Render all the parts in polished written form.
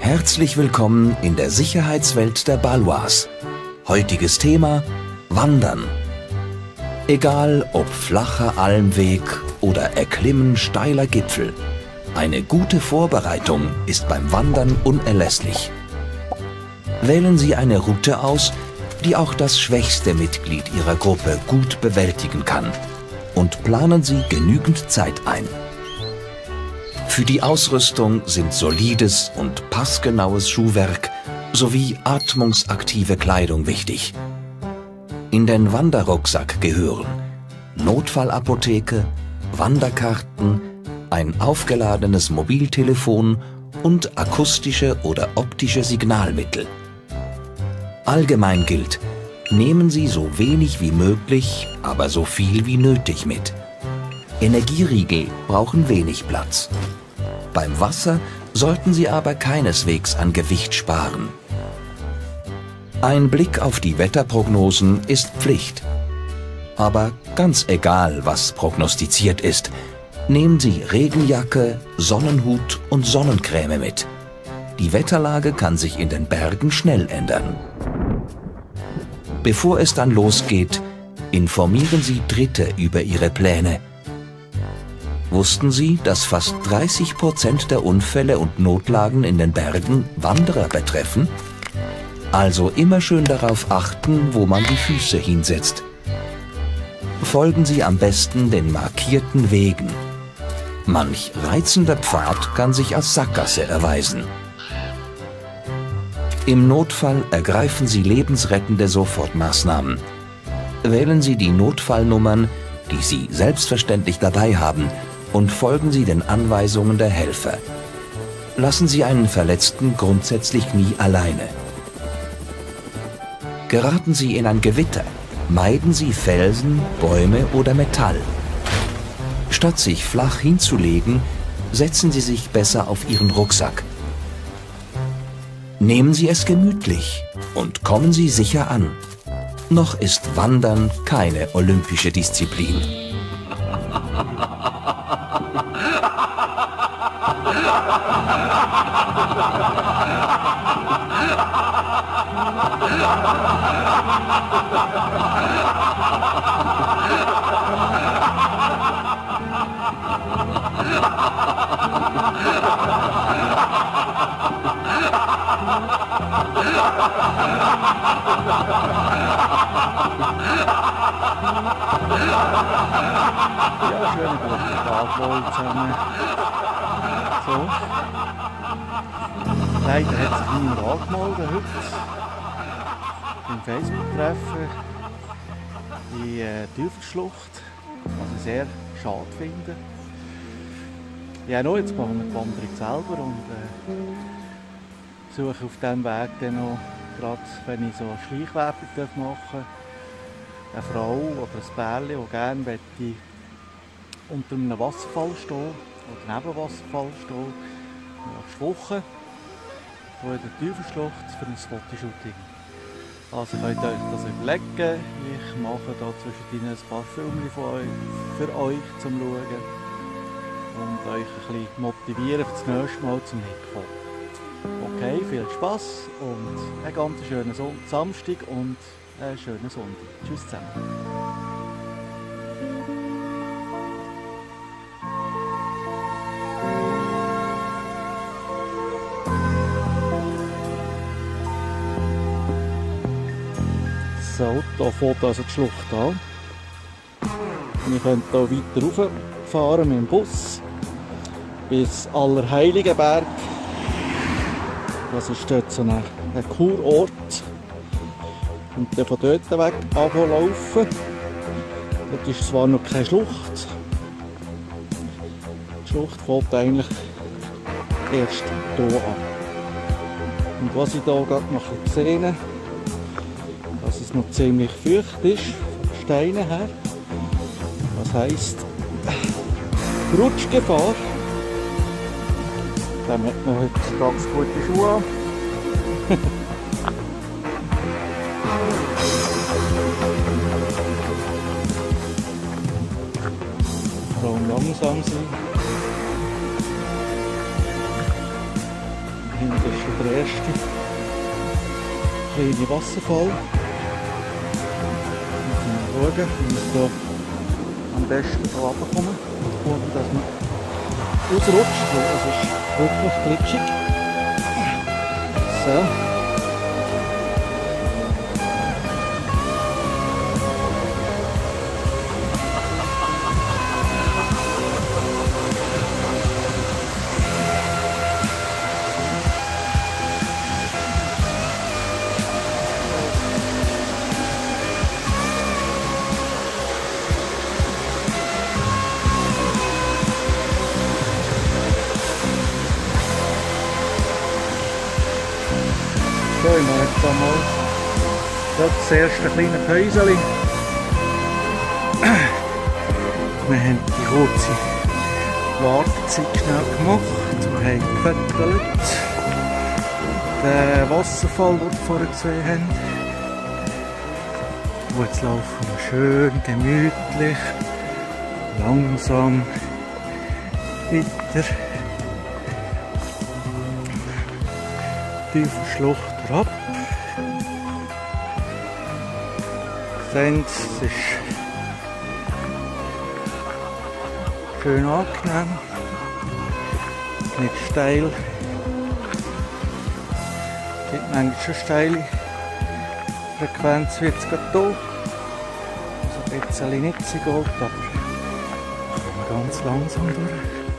Herzlich willkommen in der Sicherheitswelt der Balois. Heutiges Thema: Wandern. Egal ob flacher Almweg oder Erklimmen steiler Gipfel, eine gute Vorbereitung ist beim Wandern unerlässlich. Wählen Sie eine Route aus, die auch das schwächste Mitglied Ihrer Gruppe gut bewältigen kann, und planen Sie genügend Zeit ein. Für die Ausrüstung sind solides und passgenaues Schuhwerk sowie atmungsaktive Kleidung wichtig. In den Wanderrucksack gehören Notfallapotheke, Wanderkarten, ein aufgeladenes Mobiltelefon und akustische oder optische Signalmittel. Allgemein gilt: nehmen Sie so wenig wie möglich, aber so viel wie nötig mit. Energieriegel brauchen wenig Platz. Beim Wasser sollten Sie aber keineswegs an Gewicht sparen. Ein Blick auf die Wetterprognosen ist Pflicht. Aber ganz egal, was prognostiziert ist, nehmen Sie Regenjacke, Sonnenhut und Sonnencreme mit. Die Wetterlage kann sich in den Bergen schnell ändern. Bevor es dann losgeht, informieren Sie Dritte über Ihre Pläne. Wussten Sie, dass fast 30% der Unfälle und Notlagen in den Bergen Wanderer betreffen? Also immer schön darauf achten, wo man die Füße hinsetzt. Folgen Sie am besten den markierten Wegen. Manch reizender Pfad kann sich als Sackgasse erweisen. Im Notfall ergreifen Sie lebensrettende Sofortmaßnahmen. Wählen Sie die Notfallnummern, die Sie selbstverständlich dabei haben, und folgen Sie den Anweisungen der Helfer. Lassen Sie einen Verletzten grundsätzlich nie alleine. Geraten Sie in ein Gewitter, meiden Sie Felsen, Bäume oder Metall. Statt sich flach hinzulegen, setzen Sie sich besser auf Ihren Rucksack. Nehmen Sie es gemütlich und kommen Sie sicher an. Noch ist Wandern keine olympische Disziplin. Ja, schönen guten Tag wohl zusammen. So. Leider hat sich niemand angemeldet heute beim Facebook-Treffen in Teufelschlucht, was ich sehr schade finde. Ja, jetzt machen wir die Wanderung selber und suche auf diesem Weg dann noch, gerade wenn ich so eine Schleichwerbung machen darf, eine Frau oder ein Pärchen, die gerne unter einem Wasserfall stehen oder neben einem Wasserfall stehen. Nächste Woche hier in der Teufelschlucht für ein Fotoshooting. Also könnt ihr euch das überlegen. Ich mache da zwischendrin ein paar Filme für euch zum Schauen und euch ein bisschen motivieren für das nächste Mal zum Hinkommen. Okay, viel Spass und einen ganz schönen Samstag und einen schönen Sonntag. Tschüss zusammen. So, hier fährt also die Schlucht an. Wir können hier weiter rauffahren mit dem Bus bis Allerheiligenberg. Das ist dort so ein Kurort. Und dann von dort weg laufen. Dort ist zwar noch keine Schlucht. Die Schlucht fängt eigentlich erst hier an. Und was ich hier gerade noch sehe, dass es noch ziemlich feucht ist, von den Steinen her. Das heisst, Rutschgefahr. Dann hat man heute ganz gute Schuhe an. Darum langsam sein. hinten ist schon der erste kleine Wasserfall. Jetzt mal schauen, wie wir hier am besten hier runterkommen, ohne dass man ausrutscht, weil es ist wirklich glitschig. So. So, ich mache jetzt einmal das erste kleine Päuschen. Wir haben die kurze Wartezeit schnell gemacht. Wir haben gefüttert. Den Wasserfall, den wir vorher gesehen haben. Und jetzt laufen wir schön gemütlich, langsam weiter. Tiefe Schlucht ab. Sehen Sie, es ist schön angenehm, nicht steil. Es gibt manchmal schon steile Frequenz wie jetzt gerade hier. Also ein bisschen nicht so gut, aber ganz langsam durch.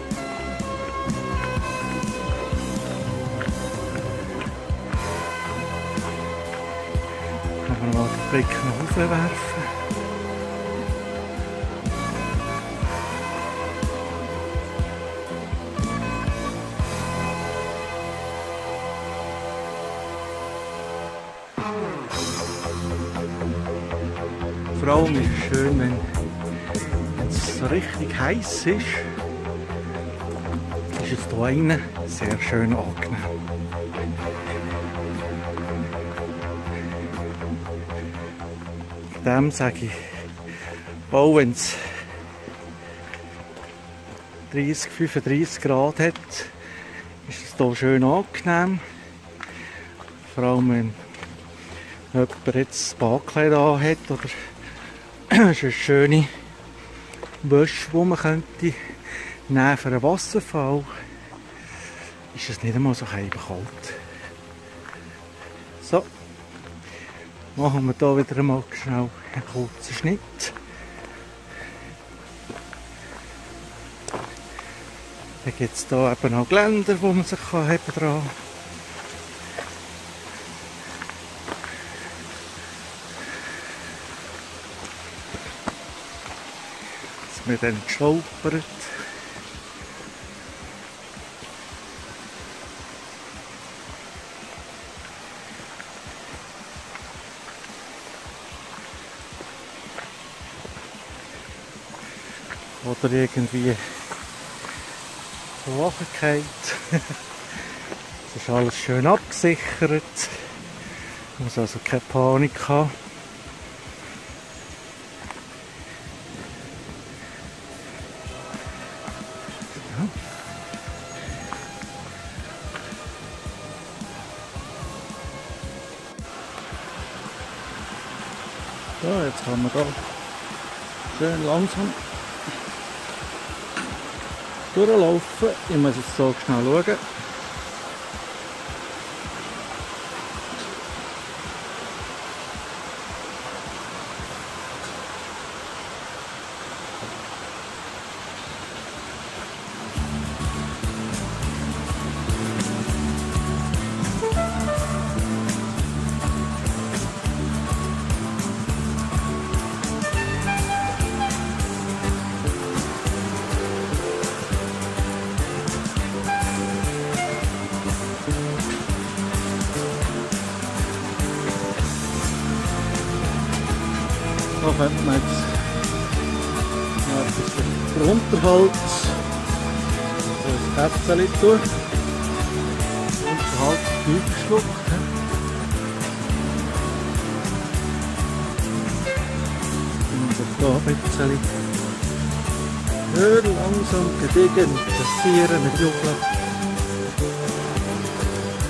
Mal den Blick nach oben werfen. Vor allem ist es schön, wenn es so richtig heiß ist, ist es hier drinnen sehr schön angenehm. Dem sage ich, auch wenn es 30, 35 Grad hat, ist es hier schön angenehm. Vor allem wenn jemand jetzt das Badkleid anhat oder eine schöne Wäsche, die man könnte nehmen für einen Wasserfall, ist es nicht einmal so kalt. So. Machen wir hier wieder einmal schnell einen kurzen Schnitt. Dann gibt es hier eben auch Geländer, wo man sich dran heben kann. Dass man dann stolpert. Oder irgendwie so runterfällt. Es ist alles schön abgesichert. Man muss also keine Panik haben. So, jetzt haben wir da schön langsam durchlaufen. Ich muss jetzt so schnell schauen. Da könnte man jetzt noch etwas drunter halt so ein Kätzchen tun. Unterhalb tief geschluckt. Und hier ein bisschen schön langsam gediegen, passieren mit Jubeln.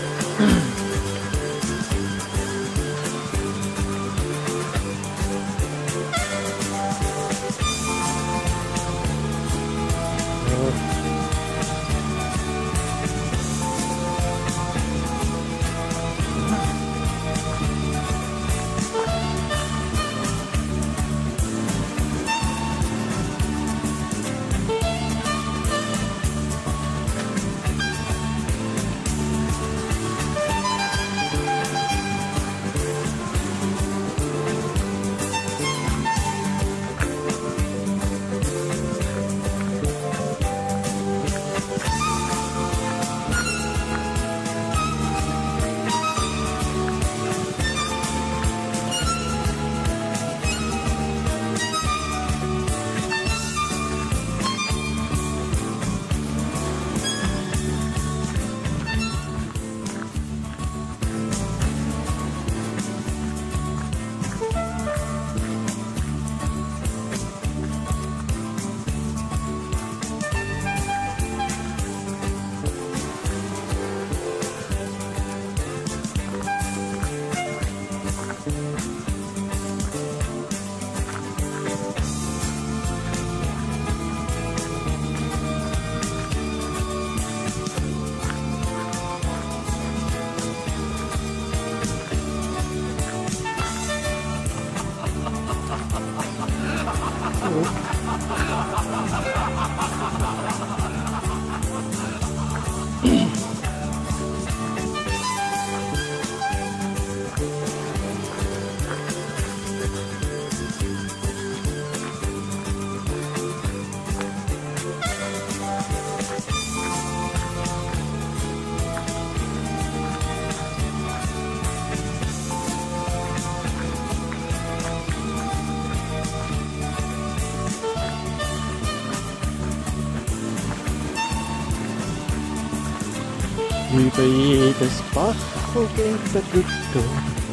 Über jedes Bach geht der Brücke.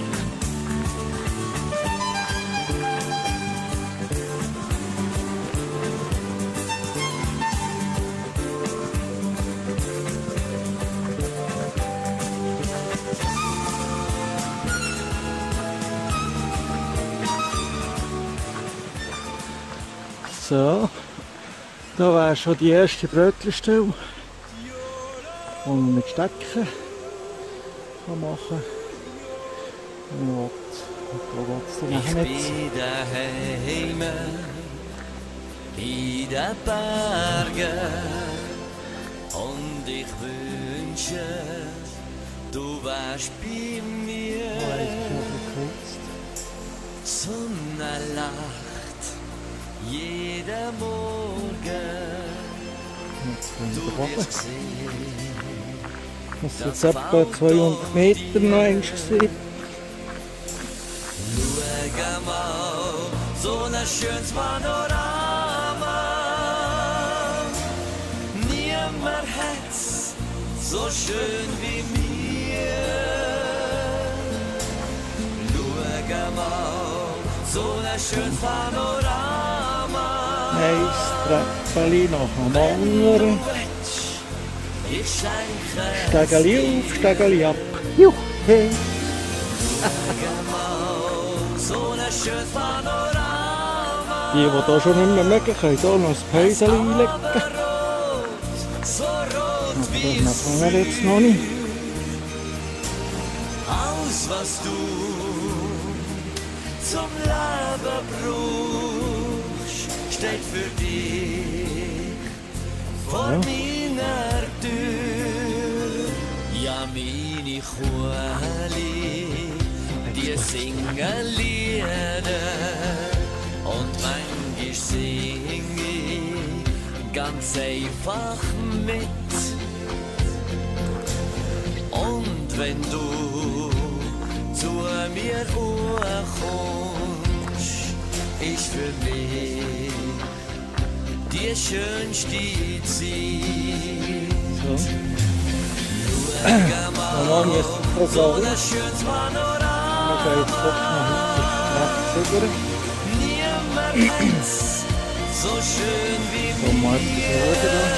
So, da wäre schon die erste Brötchenstelle, wo man mit Stecken machen kann. Ich bin daheim in den Bergen und ich wünsche, du wärst bei mir. Sonne lacht jeden Morgen. Du wirst sehen. Das ist jetzt etwa 200 Meter noch einmal gesehen. Schau mal, so ein schönes Panorama. Niemand hat's so schön wie mir. Schau mal, so ein schönes Panorama. Ein Treppeli nach dem anderen. Ich schenke Stegeli auf, Stegeli ab. Juhu! so ein schönes Panorama. Die hier schon nicht mehr mögen, können hier noch ein Päuschen einlegen. So rot wie Das machen wir jetzt noch nicht. alles, was du zum Leben brauchst, steht für dich vor meiner Tür. Ja, meine Kuhli, die singen Lieder und manchmal sing ich ganz einfach mit. Und wenn du zu mir kommst, ist für mich die schönste Zeit. Normal müsste ich So sagen, ein schönes Panorama. man geht doch noch rechts rüber. Niemand hat's so schön wie So, mal etwas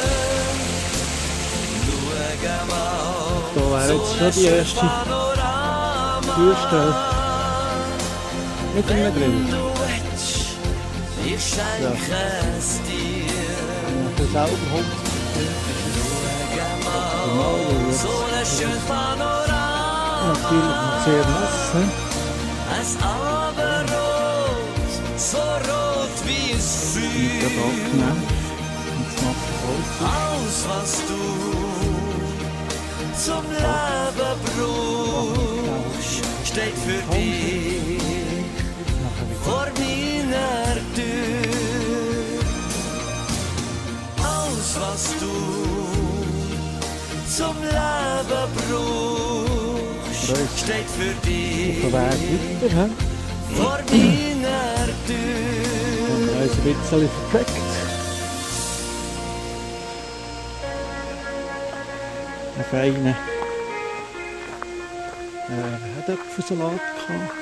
Schau mal, da wäre jetzt schon die erste Panorama. Türstelle. Mit einem Grill. Du willst, ich schenke es dir. Das selber Holz. So ein schönes Panorama. Natürlich noch sehr nass. Es Abendrot, so rot wie es Mit der Feuer. Backnehmen. Jetzt macht es Holz. Alles, was du zum Leben brauchst, steht für dich vor meiner Tür. Alles, was du zum Leben brauchst, steht für dich Der Weg weiter. vor meiner Tür. Und er ist ein bisschen verpackt. Ein feiner Herdöpfelsalat gehabt.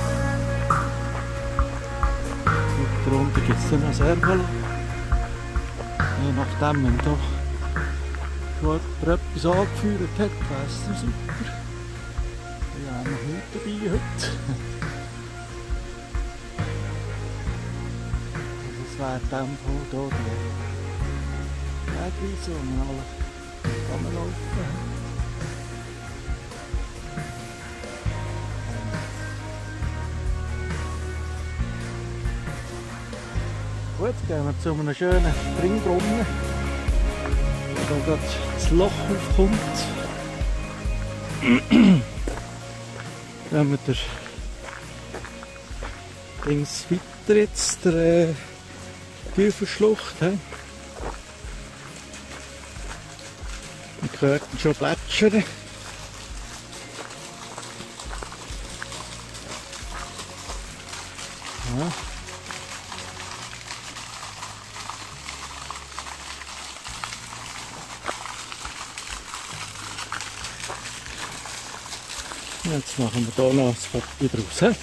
Und darunter gibt es dann noch Servola. Je nachdem, wenn da schon jemand etwas angeführt hat, wäre es dann super. Ich habe noch nichts dabei heute. Das wäre in dem Fall hier die Wegweise, wo man alle laufen. Gut, jetzt gehen wir zu einem schönen Springbrunnen, wo da gerade das Loch aufkommt. Wenn wir der Dings weiter jetzt, der Teufelschlucht. Man hört ihn schon plätschern. Ja. Jetzt machen wir hier noch das Papier draus.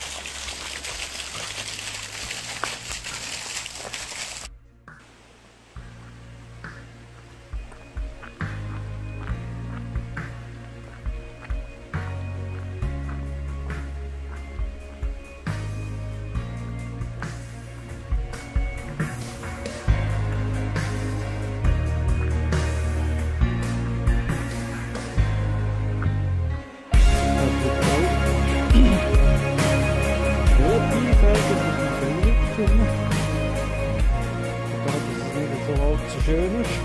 So schön ist.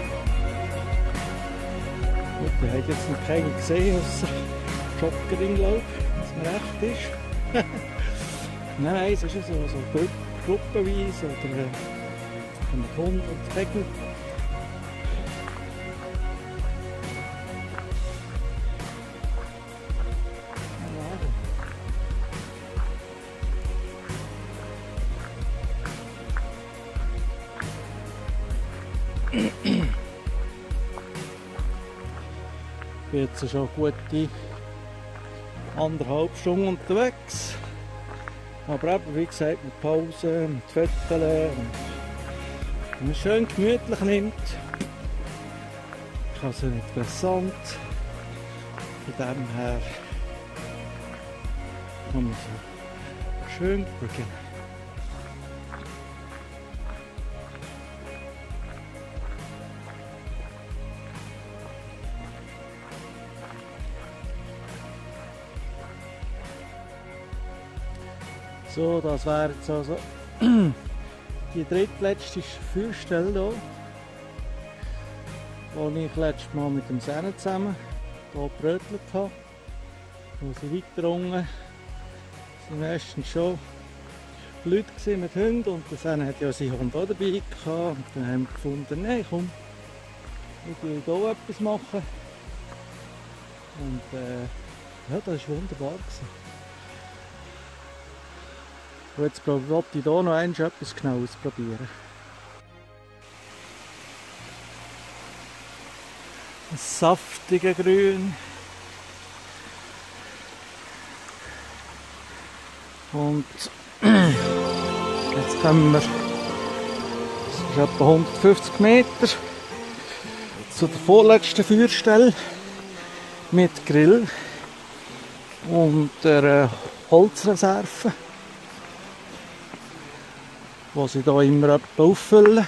Gut, wir haben jetzt noch keinen gesehen, außer Joggerin, glaube ich, wenn es mir recht ist. Nein, es ist ja so gruppenweise oder mit Hund und Degen. Ich bin jetzt schon gute 1,5 Stunden unterwegs. Aber eben, wie gesagt, mit Pausen, mit Fötterchen und wenn man es schön gemütlich nimmt. Ich habe so nicht interessant. Von dem her kann man so schön beginnen. So, das wäre jetzt also die drittletzte Feuerstelle hier, wo ich letztes Mal mit dem Sene zusammen hier gebrötelt habe. Wo sie weiter unten sind meistens schon Leute mit Hunden und der Sene hat ja seinen Hund auch dabei gehabt. Und dann haben wir gefunden, nein komm, ich will hier etwas machen. Und ja, das war wunderbar gewesen. Und jetzt wollte ich hier noch etwas genau ausprobieren. Ein saftiger Grün. Und jetzt kommen wir, das ist etwa 150 Meter, zu der vorletzten Feuerstelle mit Grill und der Holzreserve, die sie hier immer etwa auffüllen.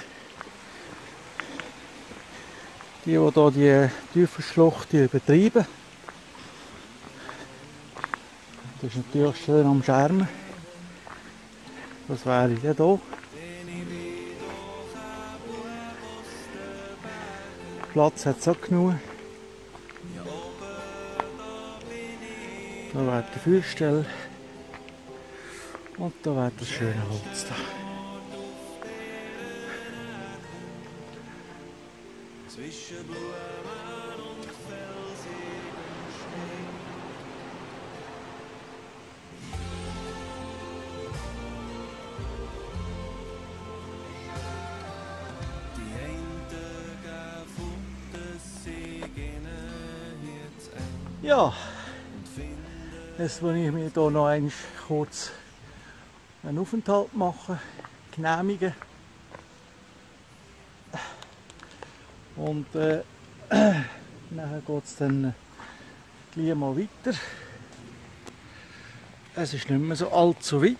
Die hier die Teufelschlucht betreiben. Das ist natürlich schön am Schermen. Das wäre dann hier. Platz hat es auch genug. Da wäre die Feuerstelle. Und da wäre das schöne Holz da. Zwischen Blumen und felsigen Schnee. Die Hände gefunden, sie gehen jetzt ein. Ja, jetzt will ich mir hier noch einmal kurz einen Aufenthalt machen, genehmigen. Und nachher geht es dann gleich mal weiter. Es ist nicht mehr so allzu weit.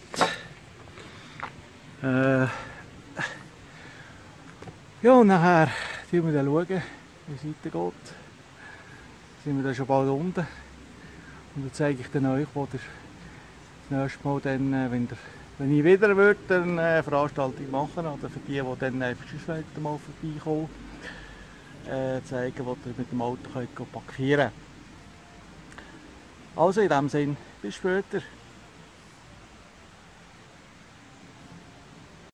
Ja, und nachher schauen wir dann, wie es weitergeht. Sind wir dann schon bald unten. Und dann zeige ich dann euch, wo ihr das nächste Mal dann, wenn ich wieder würde, eine Veranstaltung machen, oder für die dann einfach schon mal vorbeikommen, zeigen, wo ihr mit dem Auto könnt parkieren könnt. Also in diesem Sinne, bis später.